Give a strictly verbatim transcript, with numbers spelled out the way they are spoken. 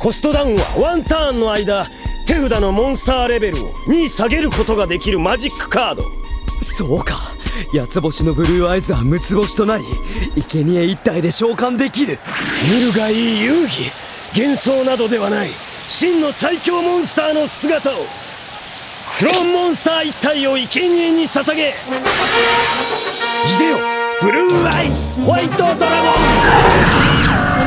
コストダウンはワンターンの間手札のモンスターレベルをに下げることができるマジックカード。 そうか、八つ星のブルーアイズは六つ星となり生贄一体で召喚できる。 見るがいい遊戯、幻想などではない真の最強モンスターの姿を。クローンモンスター一体を生贄に捧げ、いでよブルーアイズホワイトドラゴン。